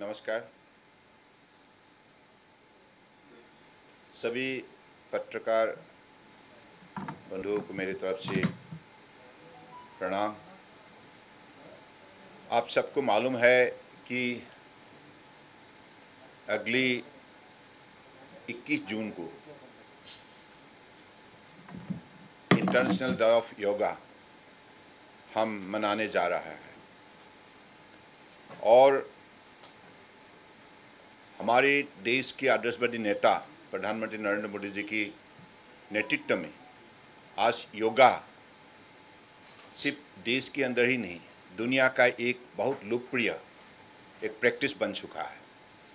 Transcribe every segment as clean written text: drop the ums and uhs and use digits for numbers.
नमस्कार। सभी पत्रकार बंधुओं को मेरी तरफ से प्रणाम। आप सबको मालूम है कि अगली 21 जून को इंटरनेशनल डे ऑफ योगा हम मनाने जा रहा है और हमारे देश के आदर्शवादी नेता प्रधानमंत्री नरेंद्र मोदी जी की नेतृत्व में आज योगा सिर्फ देश के अंदर ही नहीं, दुनिया का एक बहुत लोकप्रिय एक प्रैक्टिस बन चुका है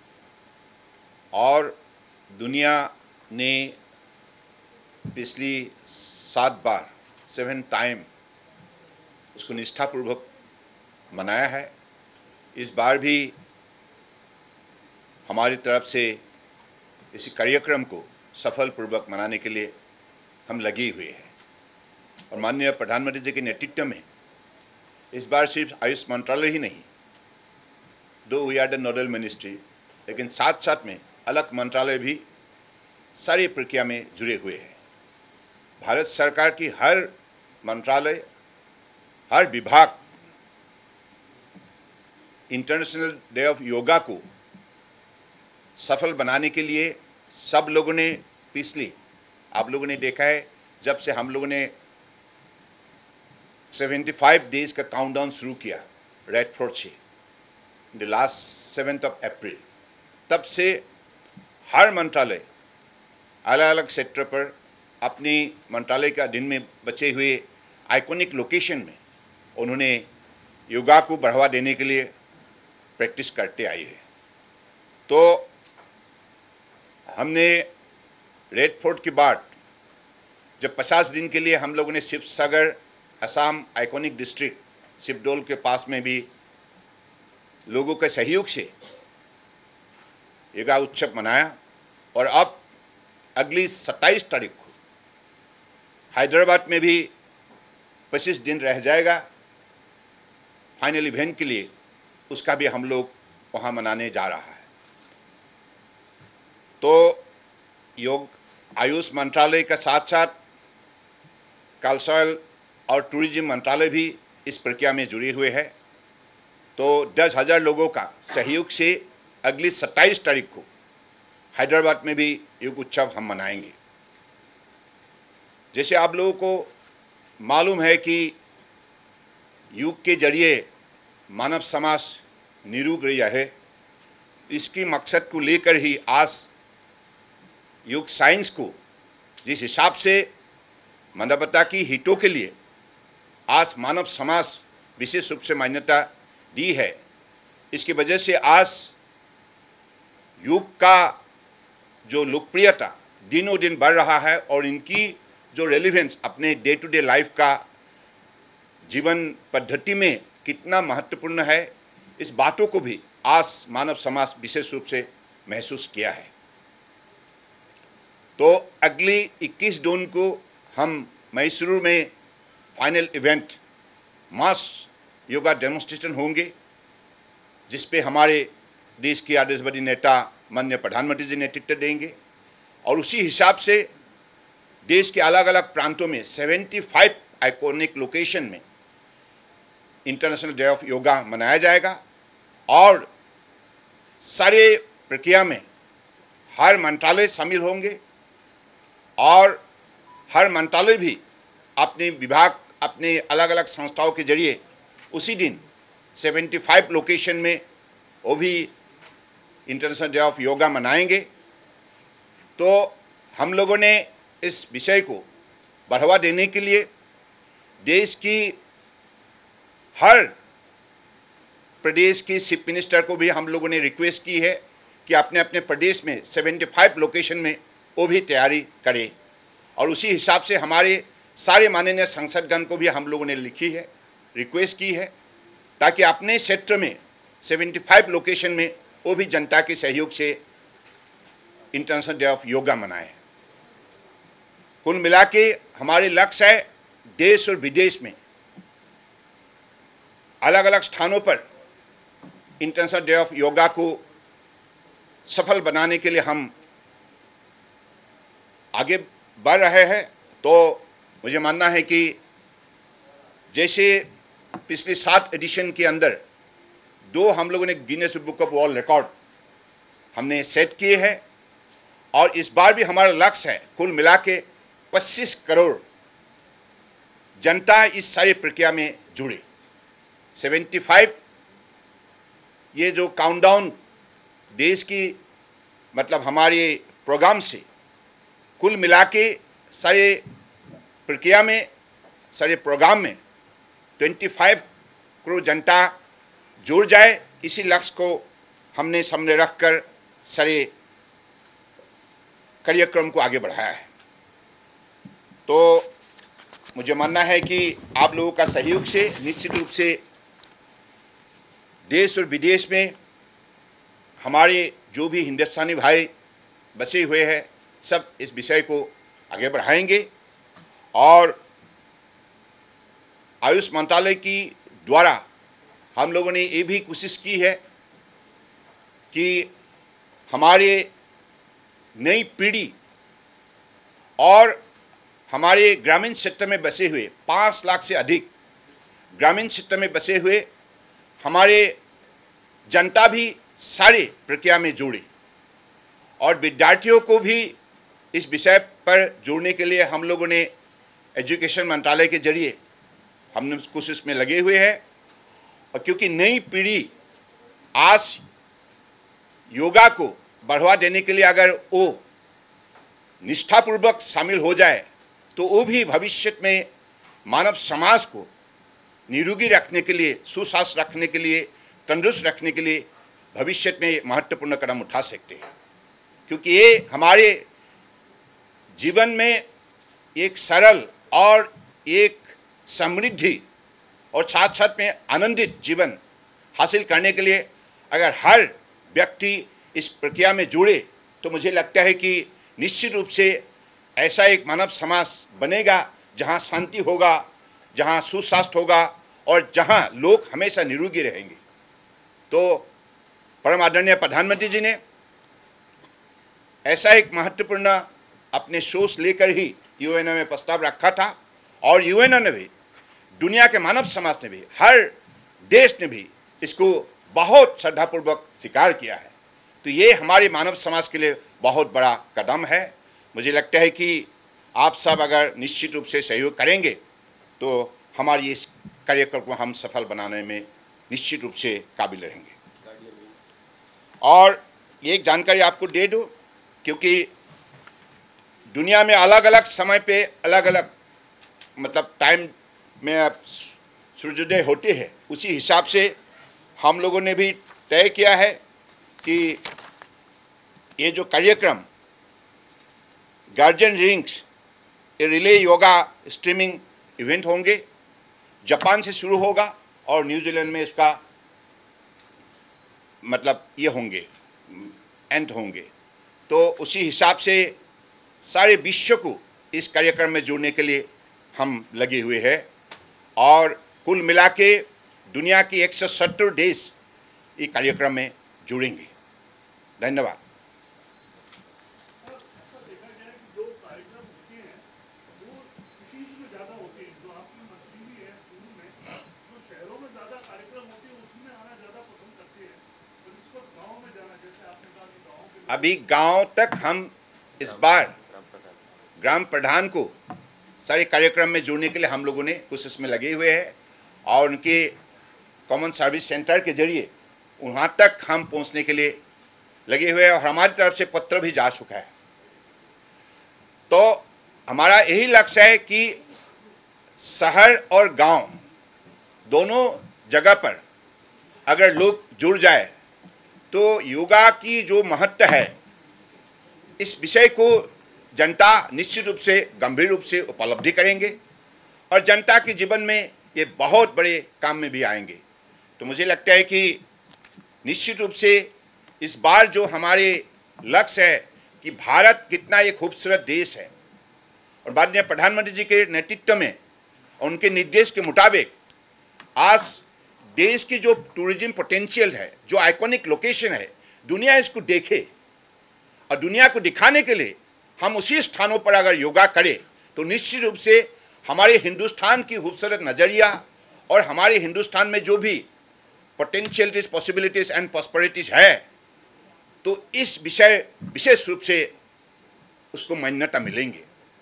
और दुनिया ने पिछली 7 टाइम उसको निष्ठापूर्वक मनाया है। इस बार भी हमारी तरफ से इसी कार्यक्रम को सफलपूर्वक मनाने के लिए हम लगे हुए हैं और माननीय प्रधानमंत्री जी के नेतृत्व में इस बार सिर्फ आयुष मंत्रालय ही नहीं, though we are the nodal ministry, लेकिन साथ साथ में अलग मंत्रालय भी सारी प्रक्रिया में जुड़े हुए हैं। भारत सरकार की हर मंत्रालय, हर विभाग इंटरनेशनल डे ऑफ योगा को सफल बनाने के लिए सब लोगों ने पिछली आप लोगों ने देखा है जब से हम लोगों ने 75 डेज का काउंटडाउन शुरू किया रेड फोर्ट से द लास्ट 7 अप्रैल, तब से हर मंत्रालय अलग अलग सेक्टर पर अपनी मंत्रालय के अधीन में बचे हुए आइकॉनिक लोकेशन में उन्होंने योगा को बढ़ावा देने के लिए प्रैक्टिस करते आई है। तो हमने रेड फोर्ट के बाद जब 50 दिन के लिए हम लोगों ने शिवसागर असम आइकॉनिक डिस्ट्रिक्ट शिवडोल के पास में भी लोगों के सहयोग से योगा उत्सव मनाया और अब अगली 27 तारीख को हैदराबाद में भी 25 दिन रह जाएगा फाइनल इवेंट के लिए, उसका भी हम लोग वहाँ मनाने जा रहा है। तो योग आयुष मंत्रालय के साथ साथ कल्चरल और टूरिज्म मंत्रालय भी इस प्रक्रिया में जुड़े हुए हैं। तो 10,000 लोगों का सहयोग से अगली 27 तारीख को हैदराबाद में भी योग उत्सव हम मनाएंगे। जैसे आप लोगों को मालूम है कि योग के जरिए मानव समाज निरोग रहा है, इसकी मकसद को लेकर ही आज योग साइंस को जिस हिसाब से मानवता की हितों के लिए आज मानव समाज विशेष रूप से मान्यता दी है, इसकी वजह से आज योग का जो लोकप्रियता दिनों दिन बढ़ रहा है और इनकी जो रेलिवेंस अपने डे टू डे लाइफ का जीवन पद्धति में कितना महत्वपूर्ण है, इस बातों को भी आज मानव समाज विशेष रूप से महसूस किया है। तो अगली 21 जून को हम मैसूर में final event mass yoga demonstration होंगे, जिस पे हमारे देश के आदर्शवादी नेता माननीय प्रधानमंत्री जी नेतृत्व देंगे और उसी हिसाब से देश के अलग अलग प्रांतों में 75 आइकॉनिक लोकेशन में इंटरनेशनल डे ऑफ योगा मनाया जाएगा और सारे प्रक्रिया में हर मंत्रालय शामिल होंगे और हर मंत्रालय भी अपने विभाग अपने अलग अलग संस्थाओं के जरिए उसी दिन 75 लोकेशन में वो भी इंटरनेशनल डे ऑफ योगा मनाएंगे। तो हम लोगों ने इस विषय को बढ़ावा देने के लिए देश की हर प्रदेश की चीफ मिनिस्टर को भी हम लोगों ने रिक्वेस्ट की है कि अपने अपने प्रदेश में 75 लोकेशन में वो भी तैयारी करें और उसी हिसाब से हमारे सारे माननीय सांसदगण को भी हम लोगों ने लिखी है, रिक्वेस्ट की है, ताकि अपने क्षेत्र में 75 लोकेशन में वो भी जनता के सहयोग से इंटरनेशनल डे ऑफ योगा मनाएं। कुल मिला के हमारे लक्ष्य है देश और विदेश में अलग अलग स्थानों पर इंटरनेशनल डे ऑफ योगा को सफल बनाने के लिए हम आगे बढ़ रहे हैं। तो मुझे मानना है कि जैसे पिछले 7 एडिशन के अंदर 2 हम लोगों ने Guinness book of world record हमने सेट किए हैं, और इस बार भी हमारा लक्ष्य है कुल मिला के 25 करोड़ जनता इस सारी प्रक्रिया में जुड़े। 75 ये जो काउंटडाउन देश की मतलब हमारे प्रोग्राम से कुल मिला के सारे प्रक्रिया में, सारे प्रोग्राम में 25 करोड़ जनता जुड़ जाए, इसी लक्ष्य को हमने सामने रखकर सारे कार्यक्रम को आगे बढ़ाया है। तो मुझे मानना है कि आप लोगों का सहयोग से निश्चित रूप से देश और विदेश में हमारे जो भी हिंदुस्तानी भाई बचे हुए हैं सब इस विषय को आगे बढ़ाएंगे। और आयुष मंत्रालय की द्वारा हम लोगों ने ये भी कोशिश की है कि हमारे नई पीढ़ी और हमारे ग्रामीण क्षेत्र में बसे हुए 5 लाख से अधिक ग्रामीण क्षेत्र में बसे हुए हमारे जनता भी सारे प्रक्रिया में जुड़े, और विद्यार्थियों को भी इस विषय पर जोड़ने के लिए हम लोगों ने एजुकेशन मंत्रालय के जरिए हमने कोशिश में लगे हुए हैं। और क्योंकि नई पीढ़ी आज योगा को बढ़ावा देने के लिए अगर वो निष्ठापूर्वक शामिल हो जाए तो वो भी भविष्य में मानव समाज को निरोगी रखने के लिए, सुस्वास्थ्य रखने के लिए, तंदुरुस्त रखने के लिए भविष्य में महत्वपूर्ण कदम उठा सकते हैं। क्योंकि ये हमारे जीवन में एक सरल और एक समृद्धि और साथ साथ में आनंदित जीवन हासिल करने के लिए अगर हर व्यक्ति इस प्रक्रिया में जुड़े तो मुझे लगता है कि निश्चित रूप से ऐसा एक मानव समाज बनेगा जहां शांति होगा, जहां सुस्वास्थ्य होगा और जहां लोग हमेशा निरोगी रहेंगे। तो परम आदरणीय प्रधानमंत्री जी ने ऐसा एक महत्वपूर्ण अपने सोच लेकर ही यूएनओ में प्रस्ताव रखा था, और यूएनओ ने भी, दुनिया के मानव समाज ने भी, हर देश ने भी इसको बहुत श्रद्धापूर्वक स्वीकार किया है। तो ये हमारे मानव समाज के लिए बहुत बड़ा कदम है। मुझे लगता है कि आप सब अगर निश्चित रूप से सहयोग करेंगे तो हमारी इस कार्यक्रम को हम सफल बनाने में निश्चित रूप से काबिल रहेंगे। और ये एक जानकारी आपको दे दूं, क्योंकि दुनिया में अलग अलग समय पे अलग अलग मतलब टाइम में सूर्योदय होते हैं, उसी हिसाब से हम लोगों ने भी तय किया है कि ये जो कार्यक्रम guardian rings relay yoga streaming event होंगे, जापान से शुरू होगा और न्यूजीलैंड में इसका मतलब ये होंगे एंड होंगे। तो उसी हिसाब से सारे विश्व को इस कार्यक्रम में जोड़ने के लिए हम लगे हुए हैं, और कुल मिला के दुनिया की 170 देश इस कार्यक्रम में जुड़ेंगे। धन्यवाद। अभी गांव तक हम इस बार ग्राम प्रधान को सारे कार्यक्रम में जोड़ने के लिए हम लोगों ने कोशिश में लगे हुए हैं, और उनके कॉमन सर्विस सेंटर के जरिए वहाँ तक हम पहुँचने के लिए लगे हुए हैं, और हमारी तरफ से पत्र भी जा चुका है। तो हमारा यही लक्ष्य है कि शहर और गांव दोनों जगह पर अगर लोग जुड़ जाए तो योगा की जो महत्व है इस विषय को जनता निश्चित रूप से गंभीर रूप से उपलब्धि करेंगे, और जनता के जीवन में ये बहुत बड़े काम में भी आएंगे। तो मुझे लगता है कि निश्चित रूप से इस बार जो हमारे लक्ष्य है कि भारत कितना एक खूबसूरत देश है, और माननीय प्रधानमंत्री जी के नेतृत्व में उनके निर्देश के मुताबिक आज देश की जो टूरिज्म पोटेंशियल है, जो आइकॉनिक लोकेशन है, दुनिया इसको देखे और दुनिया को दिखाने के लिए हम उसी स्थानों पर अगर योगा करें तो निश्चित रूप से हमारे हिंदुस्तान की खूबसूरत नज़रिया और हमारे हिंदुस्तान में जो भी पोटेंशियलिटीज, पॉसिबिलिटीज एंड प्रॉस्पेरिटीज है, तो इस विषय विशेष रूप से उसको मान्यता मिलेंगे।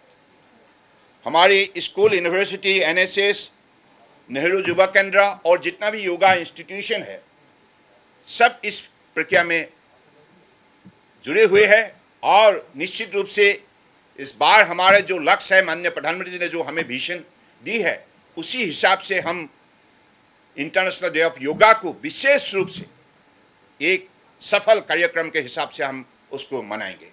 हमारे स्कूल, यूनिवर्सिटी, एनएसएस, नेहरू युवा केंद्र और जितना भी योगा इंस्टीट्यूशन है, सब इस प्रक्रिया में जुड़े हुए हैं और निश्चित रूप से इस बार हमारे जो लक्ष्य है, माननीय प्रधानमंत्री जी ने जो हमें विजन दी है, उसी हिसाब से हम इंटरनेशनल डे ऑफ योगा को विशेष रूप से एक सफल कार्यक्रम के हिसाब से हम उसको मनाएंगे।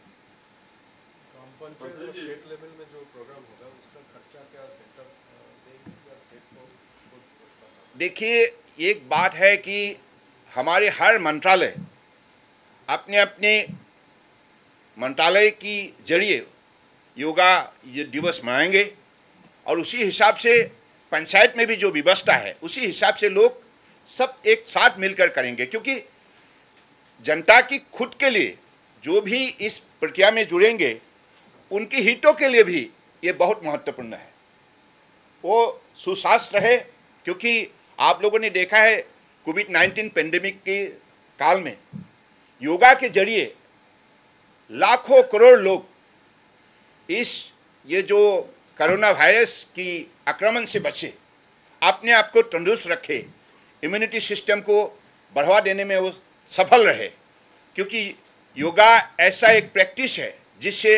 स्टेट लेवल में जो प्रोग्राम होगा उसका खर्चा क्या सेंटर देंगे या स्टेट्स को? देखिए, एक बात है कि हमारे हर मंत्रालय अपने अपने मंत्रालय की जरिए योगा ये दिवस मनाएंगे और उसी हिसाब से पंचायत में भी जो व्यवस्था है उसी हिसाब से लोग सब एक साथ मिलकर करेंगे, क्योंकि जनता की खुद के लिए जो भी इस प्रक्रिया में जुड़ेंगे उनकी हितों के लिए भी ये बहुत महत्वपूर्ण है, वो सुशासन रहे। क्योंकि आप लोगों ने देखा है कोविड-19 पेंडेमिक के काल में योगा के जरिए लाखों करोड़ लोग ये जो कोरोना वायरस की आक्रमण से बचे, अपने आप को तंदुरुस्त रखे, इम्यूनिटी सिस्टम को बढ़ावा देने में वो सफल रहे। क्योंकि योगा ऐसा एक प्रैक्टिस है जिससे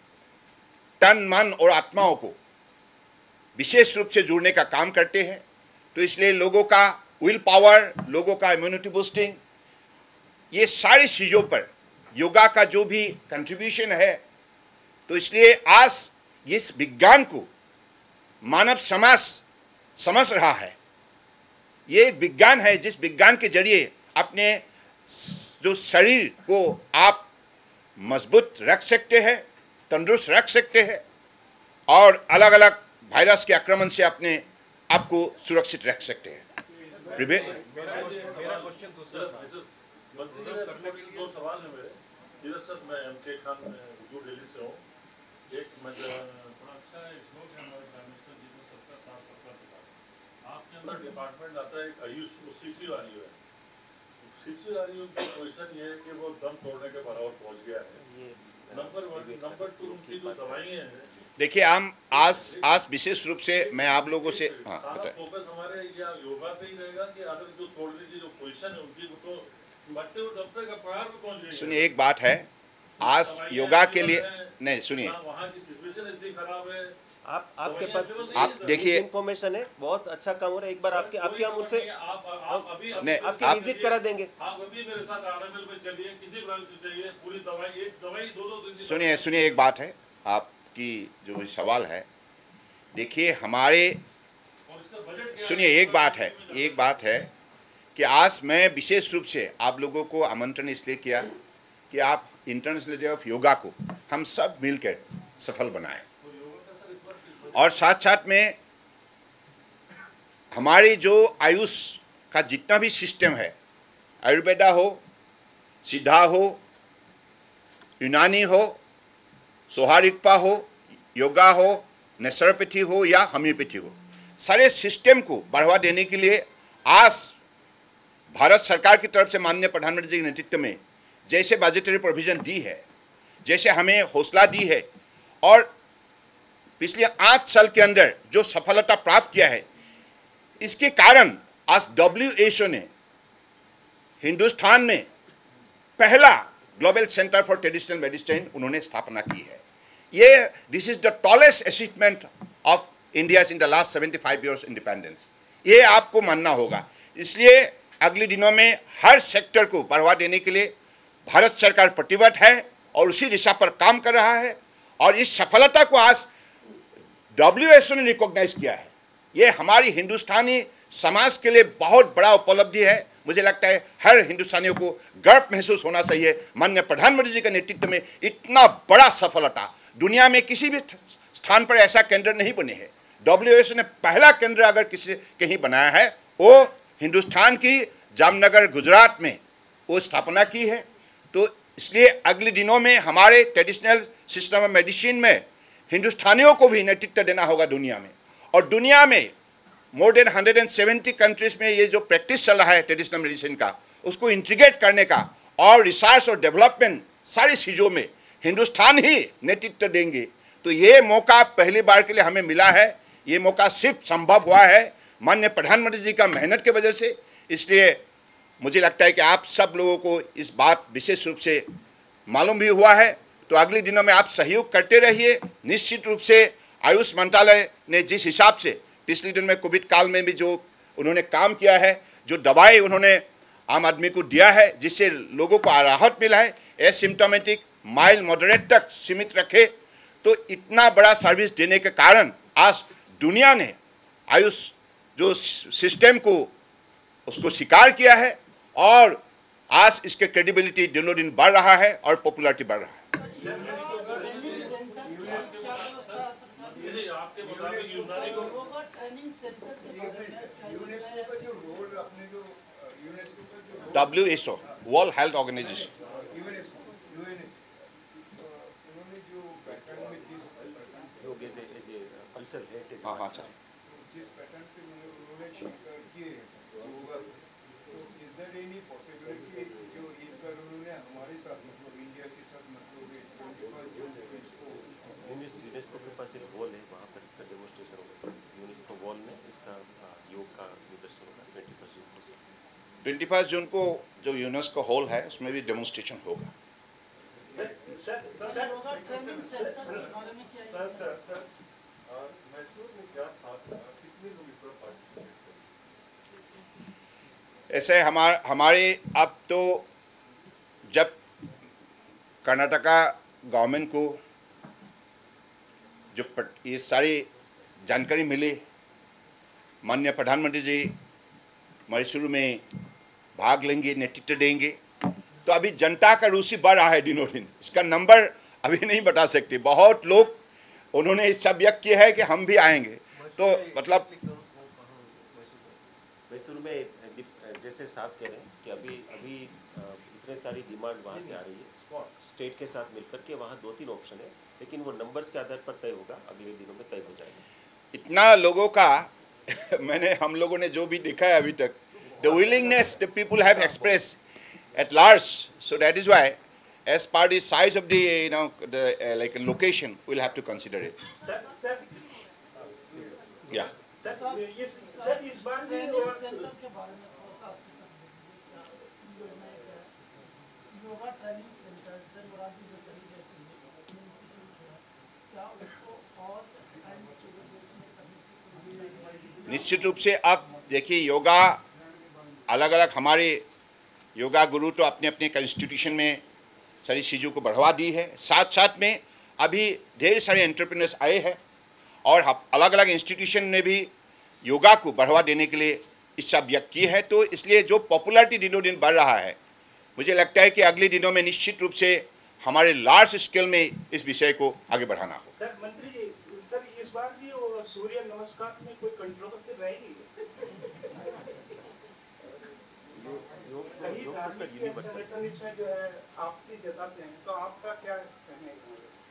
तन, मन और आत्माओं को विशेष रूप से जुड़ने का काम करते हैं। तो इसलिए लोगों का विल पावर, लोगों का इम्यूनिटी बूस्टिंग, ये सारी चीज़ों पर योगा का जो भी कंट्रीब्यूशन है, तो इसलिए आज इस विज्ञान को मानव समाज समझ रहा है। ये एक विज्ञान है जिस विज्ञान के जरिए अपने जो शरीर को आप मजबूत रख सकते हैं, तंदुरुस्त रख सकते हैं और अलग अलग वायरस के आक्रमण से अपने आप को सुरक्षित रख सकते हैं। मेरा क्वेश्चन दूसरा था। दो सवाल है मेरे। इधर सर मैं एमके खान दिल्ली से हूँ। एक मैं थोड़ा अच्छा श्लोक है हमारे प्राइम मिनिस्टर जी को, सबका साथ सबका विकास। आपके अंदर डिपार्टमेंट आता है आयुष CCRU है। CCRU की पोजीशन ये है कि वो दम तोड़ने के बराबर पहुँच गया है। नंबर 1, नंबर 2 उनकी जो दवाइयाँ हैं। देखिए, हम आज विशेष रूप से मैं आप लोगों से फोकस हमारे या योगा पे ही रहेगा कि अदर जो तोड़ने की जो पोजीशन है उनकी, वो तो बढ़ते हुए दम पे का पहाड़ पे पहुँच गई है। सुनिए, एक बात है, आज योगा के लिए नहीं, सुनिए, वहाँ की सिचुएशन इतनी खराब है। आपके पास आप देखिए, इन्फॉर्मेशन है, बहुत अच्छा काम हो रहा है। एक बार आपके हम उनसे नहीं, आपकी विजिट करा देंगे। आप अभी मेरे साथ RML में चलिए, किसी ब्रांच में चाहिए, पूरी दवाई, एक दवाई 2-2 दिन। सुनिए, एक बात है, आपकी जो भी सवाल है, देखिए हमारे, सुनिए, एक बात है कि आज मैं विशेष रूप से आप लोगों को आमंत्रण इसलिए किया कि आप इंटरनेशनल डे ऑफ योगा को हम सब मिलकर सफल बनाएं और साथ साथ में हमारी जो आयुष का जितना भी सिस्टम है, आयुर्वेदा हो, सिद्धा हो, यूनानी हो, सोहारिकपा हो, योगा हो, नेचुरोपैथी हो या होम्योपैथी हो, सारे सिस्टम को बढ़ावा देने के लिए आज भारत सरकार की तरफ से माननीय प्रधानमंत्री जी के नेतृत्व में जैसे बजटरी प्रोविजन दी है, जैसे हमें हौसला दी है और पिछले 8 साल के अंदर जो सफलता प्राप्त किया है, इसके कारण आज WHO ने हिंदुस्तान में पहला global centre for traditional medicine उन्होंने स्थापना की है। ये this is the tallest achievement of India in the last 75 years independence. ये आपको मानना होगा। इसलिए अगले दिनों में हर सेक्टर को बढ़ावा देने के लिए भारत सरकार प्रतिबद्ध है और उसी दिशा पर काम कर रहा है और इस सफलता को आज WHO ने रिकॉग्नाइज किया है। ये हमारी हिंदुस्तानी समाज के लिए बहुत बड़ा उपलब्धि है। मुझे लगता है हर हिंदुस्तानियों को गर्व महसूस होना चाहिए, माननीय प्रधानमंत्री जी के नेतृत्व में इतना बड़ा सफलता दुनिया में किसी भी स्थान पर ऐसा केंद्र नहीं बने हैं। WHO ने पहला केंद्र अगर किसी कहीं बनाया है वो हिंदुस्तान की जामनगर गुजरात में वो स्थापना की है। तो इसलिए अगले दिनों में हमारे ट्रेडिशनल सिस्टम ऑफ मेडिसिन में हिंदुस्तानियों को भी नेतृत्व देना होगा दुनिया में। और दुनिया में मोर देन 170 कंट्रीज में ये जो प्रैक्टिस चल रहा है ट्रेडिशनल मेडिसिन का, उसको इंटीग्रेट करने का और रिसर्च और डेवलपमेंट सारी चीज़ों में हिंदुस्तान ही नेतृत्व देंगे। तो ये मौका पहली बार के लिए हमें मिला है। ये मौका सिर्फ संभव हुआ है माननीय प्रधानमंत्री जी का मेहनत की वजह से। इसलिए मुझे लगता है कि आप सब लोगों को इस बात विशेष रूप से मालूम भी हुआ है। तो अगले दिनों में आप सहयोग करते रहिए। निश्चित रूप से आयुष मंत्रालय ने जिस हिसाब से पिछले दिन में कोविड काल में भी जो उन्होंने काम किया है, जो दवाई उन्होंने आम आदमी को दिया है, जिससे लोगों को राहत मिला है, एसिम्प्टोमेटिक माइल्ड मॉडरेट तक सीमित रखे, तो इतना बड़ा सर्विस देने के कारण आज दुनिया ने आयुष जो सिस्टम को उसको स्वीकार किया है और आज इसके क्रेडिबिलिटी दिनों दिन बढ़ रहा है और पॉपुलैरिटी बढ़ रहा है। WHO वर्ल्ड हेल्थ ऑर्गेनाइजेशन हाँ अच्छा यूनेस्को के पास एक वॉल है, वहाँ पर इसका डेमोन्स्ट्रेशन होगा। यूनेस्को वॉल में इसका योग का प्रदर्शन होगा 21 जून को। 21 जून को जो यूनेस्को हॉल है उसमें भी डेमोन्स्ट्रेशन होगा। ऐसे हमारे अब तो जब कर्नाटका गवर्नमेंट को जो ये सारी जानकारी मिली, माननीय प्रधानमंत्री जी मैसूर में भाग लेंगे, नेतृत्व देंगे, तो अभी जनता का रुचि बढ़ रहा है दिनों दिन। इसका नंबर अभी नहीं बता सकते। बहुत लोग उन्होंने इस सब व्यक्त किया है कि हम भी आएंगे। तो मतलब मैसूर में जैसे साहब कह रहे हैं कि अभी इतने सारी डिमांड वहाँ से आ रही है, स्टेट के साथ मिलकर के वहाँ 2-3 ऑप्शन है, लेकिन वो नंबर्स के आधार पर तय होगा, अगले दिनों में तय हो जाएगा। इतना लोगों का हम लोगों ने जो भी देखा है अभी तक, the willingness the people have expressed at large, so that is why as per the size of the like location we'll have to consider it. Yeah. Sir इस बार भी सेंटर के बारे में yoga training centre sir Morarji Desai जैसे institute है, क्या उसको और निश्चित रूप से आप देखिए, योगा अलग अलग हमारे योगा गुरु तो अपने अपने इंस्टीट्यूशन में सारी चीज़ों को बढ़ावा दी है। साथ साथ में अभी ढेर सारे एंटरप्रेन्योर्स आए हैं और अलग अलग इंस्टीट्यूशन ने भी योगा को बढ़ावा देने के लिए इच्छा व्यक्त की है। तो इसलिए जो पॉपुलैरिटी दिनों दिन बढ़ रहा है, मुझे लगता है कि अगले दिनों में निश्चित रूप से हमारे लार्ज स्केल में इस विषय को आगे बढ़ाना हो। सर मंत्री जी, सर इस बार भी सूर्य नमस्कार में कोई कंट्रोवर्सी रहेगी? इसमें जो है आपकी जताते हैं, तो आपका क्या कहना है?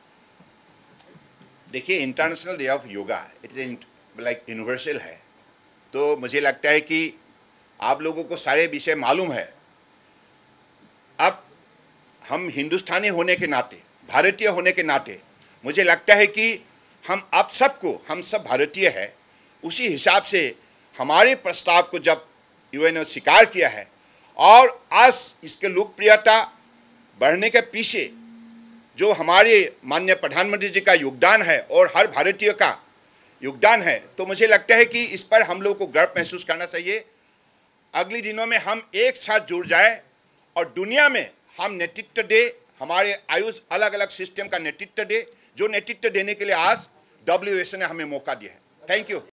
देखिए, international day of yoga it is like universal है। तो मुझे लगता है कि आप लोगों को सारे विषय मालूम है। अब हम हिंदुस्तानी होने के नाते, भारतीय होने के नाते, मुझे लगता है कि हम सब भारतीय है, उसी हिसाब से हमारे प्रस्ताव को जब यूएन ने स्वीकार किया है और आज इसके लोकप्रियता बढ़ने के पीछे जो हमारे माननीय प्रधानमंत्री जी का योगदान है और हर भारतीय का योगदान है, तो मुझे लगता है कि इस पर हम लोग को गर्व महसूस करना चाहिए। अगले दिनों में हम एक साथ जुड़ जाए और दुनिया में हम नेतृत्व दे, हमारे आयुष अलग अलग सिस्टम का नेतृत्व दे, जो नेतृत्व देने के लिए आज WHO ने हमें मौका दिया है। Thank you.